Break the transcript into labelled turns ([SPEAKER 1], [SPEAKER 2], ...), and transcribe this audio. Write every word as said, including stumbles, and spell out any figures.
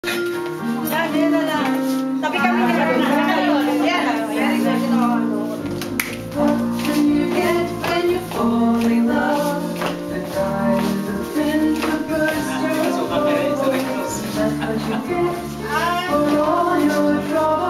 [SPEAKER 1] Yan, yan na lang. Tabi kami ni Marina. Yan na. Yan na.
[SPEAKER 2] What can you get when you fall in love? The time to finish the burst your soul. That's what you get for all your trouble.